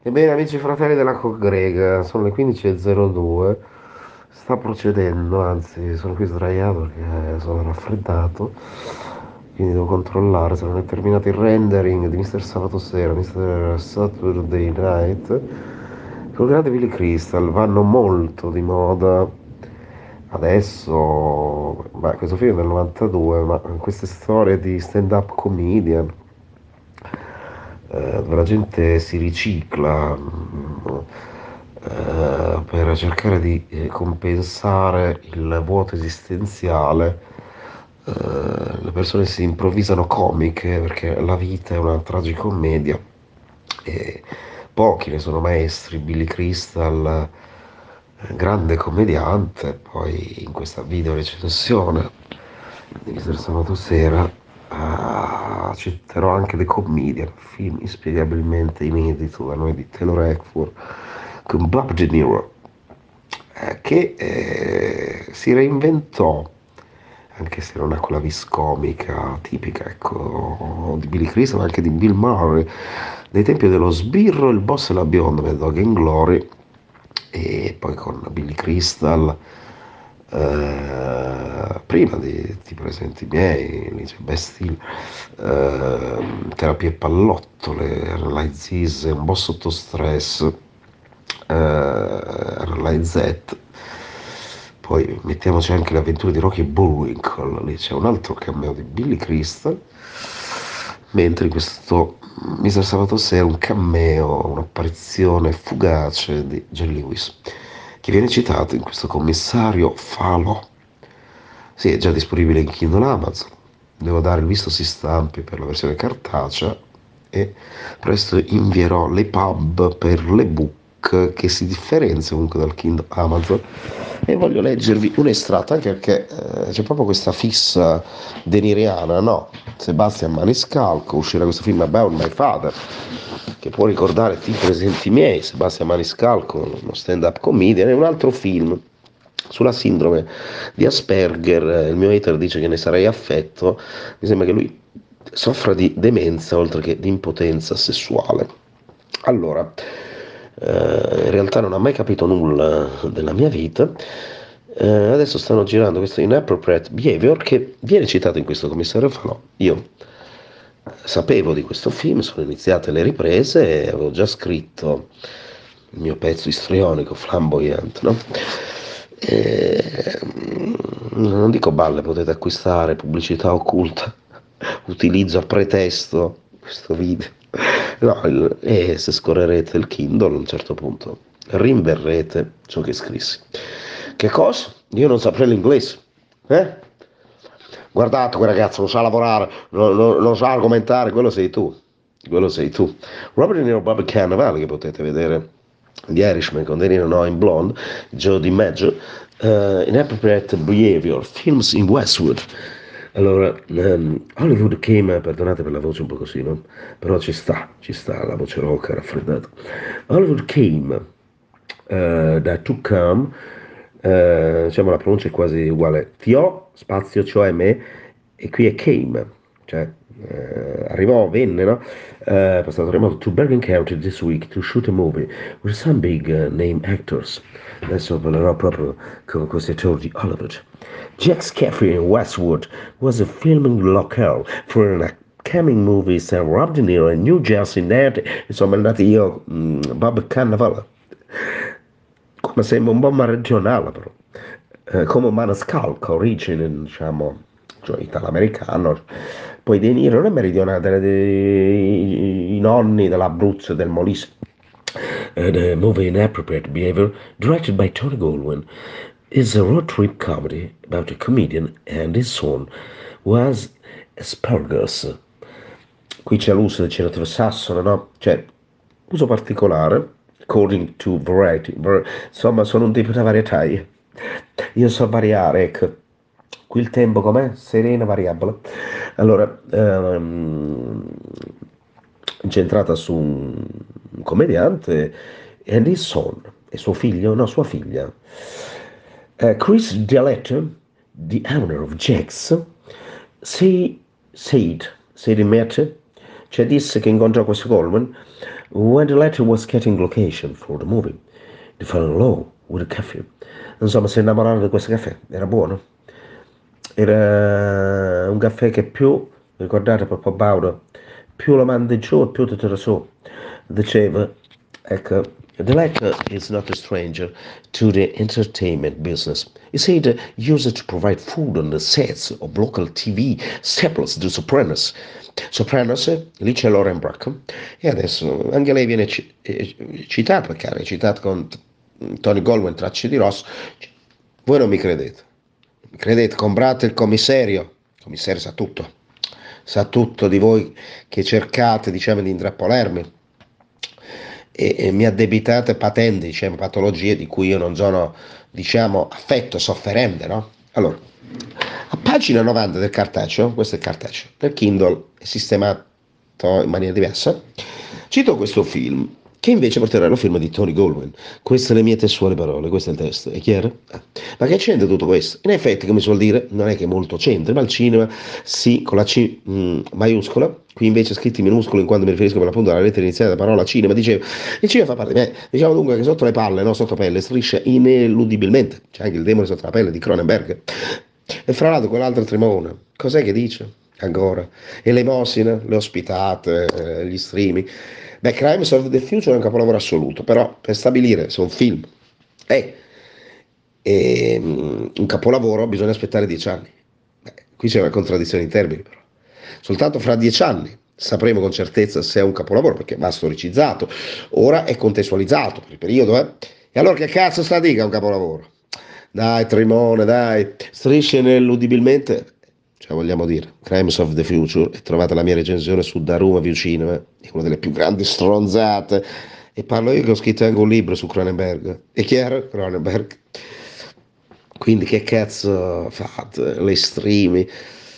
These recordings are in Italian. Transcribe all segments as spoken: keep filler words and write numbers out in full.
Ebbene, amici fratelli della Congrega, sono le quindici e zero due, sta procedendo, anzi sono qui sdraiato perché sono raffreddato, quindi devo controllare se non è terminato il rendering di mister Sabato Sera, mister Saturday Night, con grande Billy Crystal, vanno molto di moda adesso, beh, questo film è del novantadue, ma queste storie di stand-up comedian eh, dove la gente si ricicla mm, eh, per cercare di eh, compensare il vuoto esistenziale. Eh, le persone si improvvisano comiche perché la vita è una tragicommedia e pochi ne sono maestri. Billy Crystal, eh, grande commediante, poi in questa video recensione di mister Sabato Sera ah, citerò anche The Comedian, film inspiegabilmente inedito da noi di Taylor Hackford con Bob De Niro, eh, che eh, si reinventò, anche se non ha quella vis comica tipica, ecco, di Billy Crystal, ma anche di Bill Murray, dei tempi dello sbirro, il boss e la bionda, Mad Dog and Glory, e poi con Billy Crystal, eh, prima di Ti presenti i miei, lì c'è Best Steel, eh, Terapie e pallottole, Analyze This, Un boss sotto stress, eh, Analyze Z, poi mettiamoci anche le avventure di Rocky e Bullwinkle, lì c'è un altro cameo di Billy Crystal, mentre in questo mister Sabato Sera un cameo, un'apparizione fugace di Jerry Lewis, che viene citato in questo commissario Falò. Sì, è già disponibile in Kindle Amazon. Devo dare il visto si stampi per la versione cartacea e presto invierò l'EPUB per l'ebook, che si differenzia comunque dal Kindle Amazon, e voglio leggervi un estratto anche perché eh, c'è proprio questa fissa deniriana, no? Sebastian Maniscalco, uscirà questo film About My Father, che può ricordare Ti presenti miei, Sebastian Maniscalco, uno stand-up comedian, e un altro film sulla sindrome di Asperger. Il mio hater dice che ne sarei affetto, mi sembra che lui soffra di demenza oltre che di impotenza sessuale. Allora, eh, in realtà non ha mai capito nulla della mia vita. Eh, adesso stanno girando questo Inappropriate Behavior che viene citato in questo commissario Falò. Io sapevo di questo film, sono iniziate le riprese e avevo già scritto il mio pezzo istrionico, flamboyant, no? E, non dico balle, potete acquistare pubblicità occulta, utilizzo a pretesto questo video. No, il- e se scorrerete il Kindle a un certo punto rinverrete ciò che scrissi. Che cosa? Io non saprei l'inglese. Eh? Guardate quel ragazzo, non sa lavorare, non, non- non sa argomentare, quello sei tu. Quello sei tu. Robert De Niro, Bobby Cannavale, che potete vedere di Irishman con De Niro, no, in Blonde, Joe DiMaggio, uh, Inappropriate Behavior, Films in Westwood. Allora, ehm, Hollywood came, perdonate per la voce un po' così, no? Però ci sta, ci sta, la voce roca raffreddata. Hollywood came, eh, da to come, eh, diciamo la pronuncia è quasi uguale, T-O, spazio, cioè me, e qui è came, cioè eh, arrivò, venne, no? Eh, passato remoto to Bergen County this week to shoot a movie with some big uh, name actors. Adesso parlerò proprio come questi attori di Hollywood. Jack's Cafe in Westwood was a filming locale for an upcoming movie starring Rob De Niro and New Jersey Nerd. Insomma, è andato io, mm, Bob Cannavale. Come sembra un po' ma regionale, però. Eh, come Maniscalco, origine, diciamo, cioè italo-americano. Poi De Niro non è meridionale, delle- dei- i nonni dell'Abruzzo e del Molise. Uh, the movie Inappropriate Behavior, directed by Tony Goldwyn, is a road trip comedy about a comedian and his son who has Asperger's. Qui c'è l'uso del cenotefo sassone, no? Cioè, uso particolare, according to variety. Var- insomma, sono un tipo da varietà. Io Io so variare, ecco. Qui il tempo com'è? Serena, variabile. Allora, ehm, incentrata su un, un commediante e his son, e suo figlio, no, sua figlia. Eh, Chris D'Eletto, the owner of Jack's, say, said, said in Mette, cioè disse che incontrò questo Coleman, When the latter was getting location for the movie, they fell in love with a cafe. Insomma, si innamorarono di questo caffè, era buono. Era un caffè che più, ricordate Papa Baudo, più lo mandi giù e più ti tira su. Diceva, ecco, the latter is not a stranger to the entertainment business. You see, the user to provide food on the sets of local T V staples, The Sopranos. Sopranos, lì c'è Lauren Bracco, e adesso anche lei viene ci- eh, citata, perché ha recitato con Tony Goldwyn, Tracce di Rosso. Voi non mi credete. Mi credete, comprate il commissario. Il commissario sa tutto. Sa tutto di voi che cercate, diciamo, di intrappolarmi. E, e mi addebitate patenti, diciamo, patologie di cui io non sono, diciamo, affetto, sofferente, no? Allora, a pagina novanta del cartaceo, questo è il cartaceo, del Kindle è sistemato in maniera diversa, cito questo film, che invece porterà la firma di Tony Goldwyn. Queste le mie testuali parole, questo è il testo, è chiaro? Ah. Ma che c'entra tutto questo? In effetti, come si suol dire, non è che molto c'entra, ma il cinema, sì, con la C mh, maiuscola, qui invece scritti in minuscolo in quanto mi riferisco per l'appunto alla lettera iniziale della parola cinema, dicevo, il cinema fa parte di me, diciamo dunque che sotto le palle, no, sotto pelle, striscia ineludibilmente, c'è anche il demone sotto la pelle di Cronenberg, e fra l'altro quell'altro Tremona, cos'è che dice? Ancora, elemosina, le ospitate, eh, gli streaming. Beh, Crimes of the Future è un capolavoro assoluto, però per stabilire se un film è e, um, un capolavoro bisogna aspettare dieci anni. Beh, qui c'è una contraddizione in termini, però. Soltanto fra dieci anni sapremo con certezza se è un capolavoro, perché va storicizzato, ora è contestualizzato per il periodo, eh? E allora che cazzo sta a dica un capolavoro? Dai, Trimone, dai, strisce ineludibilmente, cioè vogliamo dire, Crimes of the Future, e trovate la mia recensione su Daruma vicino, eh? È una delle più grandi stronzate, e parlo io che ho scritto anche un libro su Cronenberg, è chiaro? Cronenberg. Quindi che cazzo fate? Le streaming?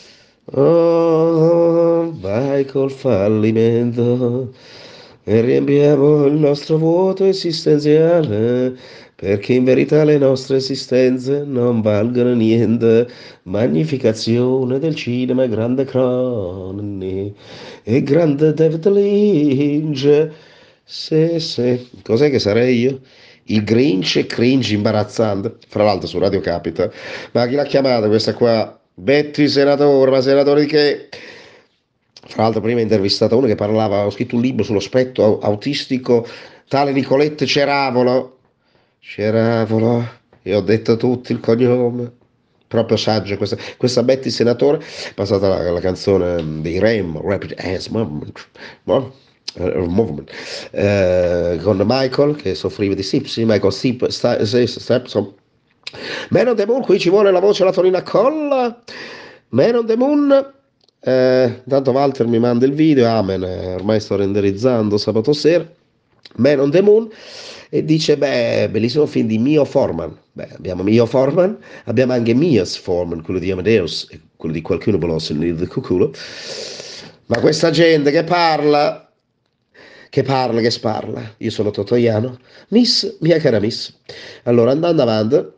Oh, vai col fallimento e riempiamo il nostro vuoto esistenziale, perché in verità le nostre esistenze non valgono niente. Magnificazione del cinema, grande Crony e grande David Lynch. Sì, sì. Cos'è che sarei io? Il Grinch cringe imbarazzante. Fra l'altro su Radio Capita. Ma chi l'ha chiamata questa qua? Betty senatore, ma senatore di che? Fra l'altro prima ho intervistato uno che parlava, ho scritto un libro sullo spettro au- autistico, tale Nicolette Ceravolo. Ceravolo, e ho detto tutti il cognome. Proprio saggio questa, questa Betty senatore, è passata la, la canzone dei Rem, Rapid Dance Movement, no? Eh, Movement, eh, con Michael che soffriva di sepsi, Michael Step, Sta- Sta- Stepson. Man on the Moon, qui ci vuole la voce alla Torina Colla. Man on the Moon. Eh, intanto Walter mi manda il video, amen, eh, ormai sto renderizzando sabato sera. Man on the Moon, e dice, beh, bellissimo film di Mio Forman. Beh, abbiamo Mio Forman, abbiamo anche Mias Forman, quello di Amadeus, e quello di Qualcuno Veloce nel cuculo. Ma questa gente che parla, che parla, che sparla, io sono Totoiano, Miss, mia cara Miss. Allora, andando avanti,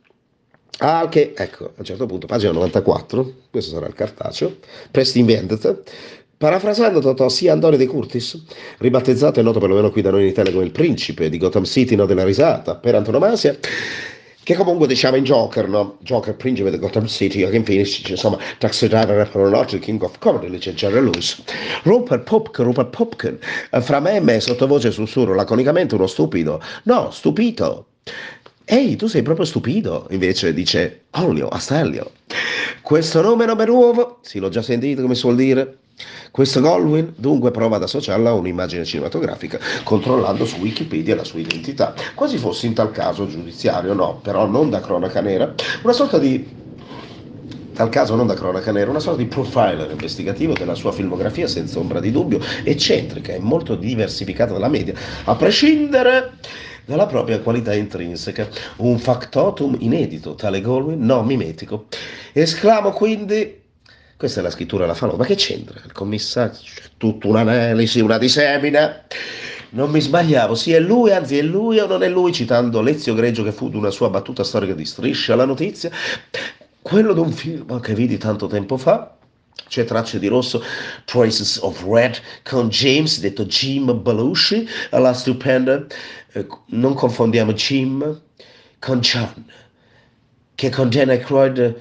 ah, che, ecco, a un certo punto, pagina novantaquattro, questo sarà il cartaceo, Presti in vendita, parafrasando Totò, sia Antonio De Curtis, ribattezzato e noto perlomeno qui da noi in Italia come il principe di Gotham City, no, della risata, per antonomasia, che comunque diciamo in Joker, no? Joker, principe di Gotham City, Joaquin Phoenix, c'è, insomma, Taxi Driver, Apollo King of Comedy, lì c'è Jerry Lewis, Rupert Popkin, Rupert Popkin, eh, fra me e me, sottovoce sussurro, laconicamente uno stupido, no, stupito. Ehi, tu sei proprio stupido, invece dice Olio, Astellio. Questo nome non è nuovo, sì, l'ho già sentito, come si vuol dire. Questo Goldwyn dunque prova ad associarla a un'immagine cinematografica, controllando su Wikipedia la sua identità, quasi fosse in tal caso giudiziario, no, però non da cronaca nera, una sorta di tal caso non da cronaca nera, una sorta di profiler investigativo della sua filmografia senza ombra di dubbio, eccentrica e molto diversificata dalla media, a prescindere dalla propria qualità intrinseca. Un factotum inedito, tale Goldwyn, no mimetico. Esclamo quindi, questa è la scrittura alla falò, ma che c'entra? Il commissario, c'è tutta un'analisi, una disemina. Non mi sbagliavo, sì è lui, anzi è lui o non è lui, citando Lezio Greggio che fu di una sua battuta storica di Striscia la notizia, quello d'un film che vidi tanto tempo fa, c'è tracce di rosso, Traces of Red, con James, detto Jim Belushi, alla stupenda, eh, non confondiamo Jim con John, che con Dan Aykroyd,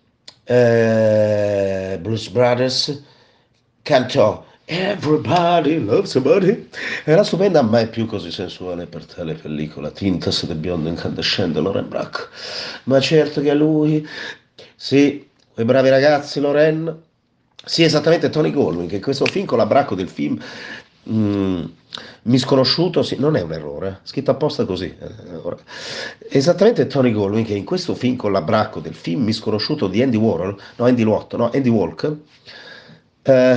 eh, Blues Brothers, cantò Everybody Loves Somebody. Era stupenda, mai più così sensuale per tale pellicola, tintas del biondo incandescente Loren Bracco. Ma certo che lui, sì, quei bravi ragazzi, Loren, sì, esattamente Tony Goldwyn, che in questo film con la Bracco del film mm, misconosciuto, sì, non è un errore, scritto apposta così. eh, ora. Esattamente Tony Goldwyn, che in questo film con la Bracco del film misconosciuto di Andy Warhol, no, Andy Lotto, no, Andy Walk, eh,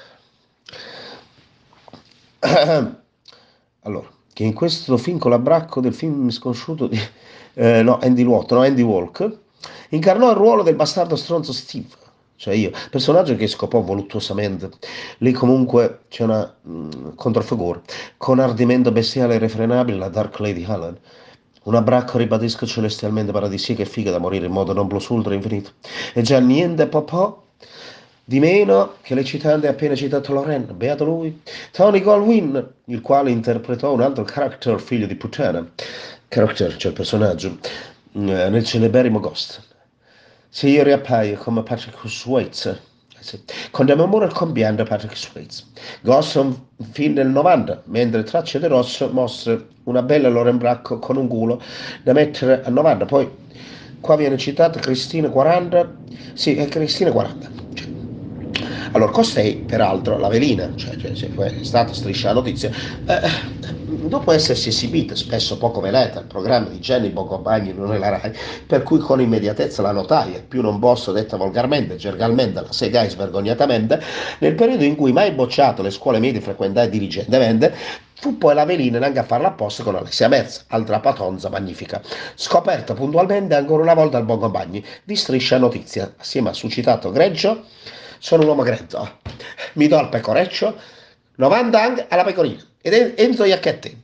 allora, che in questo film con la Bracco del film sconosciuto di eh, no, Andy Lotto, no, Andy Walk, incarnò il ruolo del bastardo stronzo Steve, cioè io, personaggio che scopò voluttuosamente. Lì comunque c'è una mh, controfigura, con ardimento bestiale e irrefrenabile la Dark Lady Helen. Una bracco, ribadisco, celestialmente paradisiaca e figa da morire in modo non plus ultra infinito. E già niente po' di meno che l'eccitante e appena citato Loren, beato lui, Tony Goldwyn, il quale interpretò un altro character figlio di puttana, character, cioè il personaggio, eh, nel celeberrimo Ghost. Se io riappaio come Patrick Swayze, eh sì, con The Memorial compianto Patrick Swayze. Ghost è un film del novanta, mentre Tracce di Rosso mostra una bella Loren Bracco con un culo da mettere a novanta. Poi qua viene citata Cristina quaranta, sì, è Cristina quaranta. Cioè, allora, costei, peraltro, la velina, cioè, cioè se è stata striscia la notizia, eh, dopo essersi esibita spesso poco velata al programma di Jenny Bogobagni non è la Rai, per cui con immediatezza la notai, e più non posso detta volgarmente, gergalmente, la segai svergognatamente, nel periodo in cui mai bocciato le scuole medie frequentai dirigentemente, fu poi la velina anche a farla apposta con Alessia Merz, altra patonza magnifica, scoperta puntualmente ancora una volta al Bogobagni di Striscia Notizia, assieme al suscitato Greggio. Sono un uomo grezzo, mi do al pecoreccio, novanta anni alla pecorina, ed Enzo Iacchetti.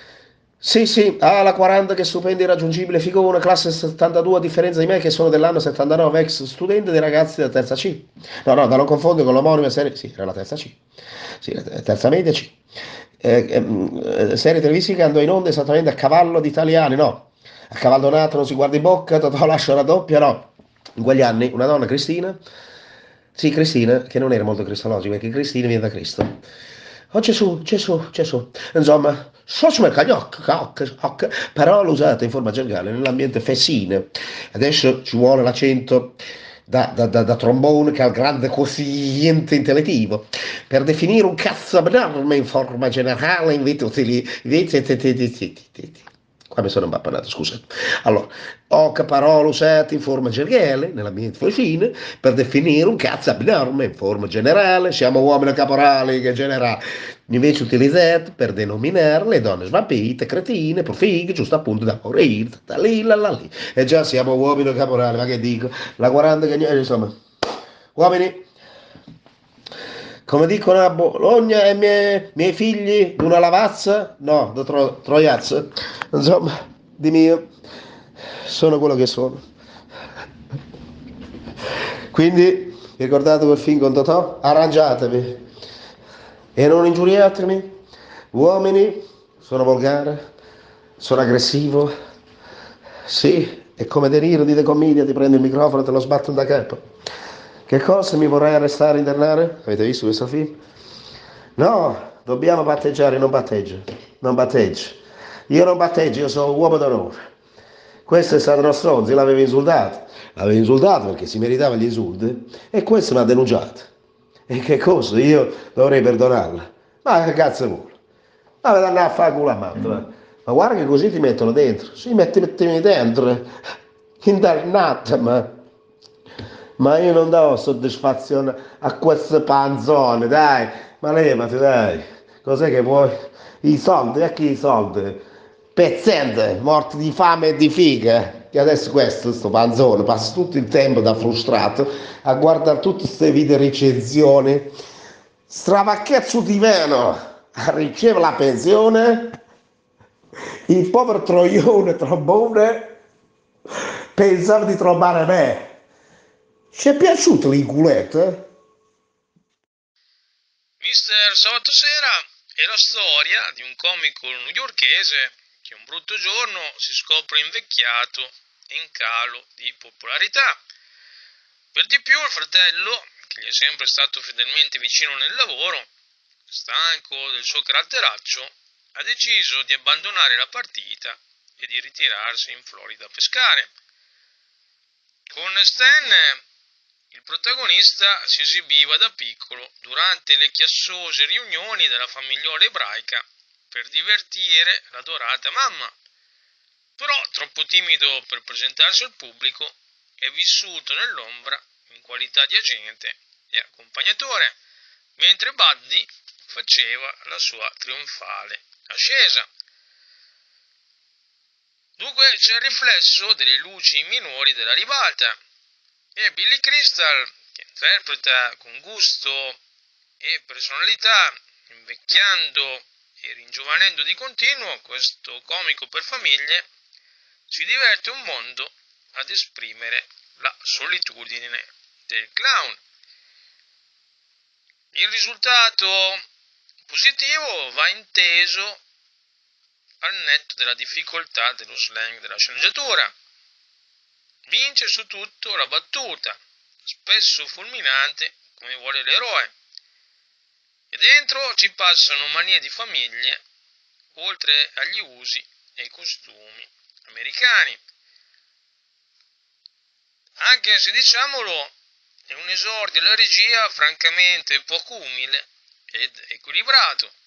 Sì, sì, ha la quaranta che è stupenda, irraggiungibile, figone, classe settantadue, a differenza di me che sono dell'anno settantanove, ex studente dei ragazzi della terza C. No, no, da non confondere con l'omonima serie, sì, era la terza C. Sì, la terza media C. Eh, eh, serie televisive che andò in onda esattamente a cavallo di italiani, no. A cavallo nato non si guarda in bocca, Totò lascia la doppia, no. In quegli anni una donna, Cristina, sì, Cristina, che non era molto cristologica, perché Cristina viene da Cristo. Oh Gesù, Gesù, Gesù. Insomma, parole usate in forma gergale nell'ambiente fessine. Adesso ci vuole l'accento da, da, da, da trombone che ha il grande quoziente intellettivo. Per definire un cazzo abnorme in forma generale, invece utili... Qua mi sono impappanato, scusa. Allora, poche parole usate in forma gergale nell'ambiente fessine per definire un cazzo abnorme in forma generale. Siamo uomini caporali che generali invece utilizzate per denominare le donne svampite, cretine, profighe, giusto appunto da morire, da lì, là, là, lì. E già siamo uomini caporali, ma che dico, la quaranta che insomma, uomini, come dicono a Bologna, e i miei, miei figli di una lavazza, no, da tro, troiazza, insomma, di mio, sono quello che sono. Quindi, ricordate quel film con Totò? Arrangiatevi e non ingiuriatemi. Uomini, sono volgare, sono aggressivo. Sì, è come De Niro di The Commedia, ti prende il microfono e te lo sbattono da capo. Che cosa mi vorrei arrestare, internare? Avete visto questo film? No, dobbiamo batteggiare, non batteggio. Non batteggio. Io non batteggio, io sono un uomo d'onore. Questo è stato uno stronzo, io l'avevo insultato. L'avevo insultato perché si meritava gli insulti e questo mi ha denunciato. E che cosa? Io dovrei perdonarla. Ma che cazzo vuole? Ma vado andare a fare culo a matto, ma. Ma guarda che così ti mettono dentro. Sì, metti, mettimi dentro. Internata, ma. Ma io non do soddisfazione a queste panzone, dai. Ma levati, dai. Cos'è che vuoi? I soldi, a chi i soldi? Pezzente, morti di fame e di figa. Che adesso questo, sto panzone, passa tutto il tempo da frustrato a guardare tutte queste video recensioni. Stravacchezzo di meno, riceve la pensione, il povero troione trombone pensava di trovare me. Ci è piaciuto l'inculette? Mister Sabato Sera è la storia di un comico newyorkese che un brutto giorno si scopre invecchiato e in calo di popolarità. Per di più il fratello, che gli è sempre stato fedelmente vicino nel lavoro, stanco del suo caratteraccio, ha deciso di abbandonare la partita e di ritirarsi in Florida a pescare. Con Stan, il protagonista si esibiva da piccolo durante le chiassose riunioni della famigliola ebraica per divertire l'adorata mamma. Però, troppo timido per presentarsi al pubblico, è vissuto nell'ombra in qualità di agente e accompagnatore, mentre Buddy faceva la sua trionfale ascesa. Dunque c'è il riflesso delle luci minori della ribalta e Billy Crystal, che interpreta con gusto e personalità, invecchiando e ringiovanendo di continuo questo comico per famiglie, si diverte un mondo ad esprimere la solitudine del clown. Il risultato positivo va inteso al netto della difficoltà dello slang della sceneggiatura. Vince su tutto la battuta, spesso fulminante come vuole l'eroe. E dentro ci passano manie di famiglie, oltre agli usi e i costumi americani. Anche se, diciamolo, è un esordio alla regia francamente poco umile ed equilibrato.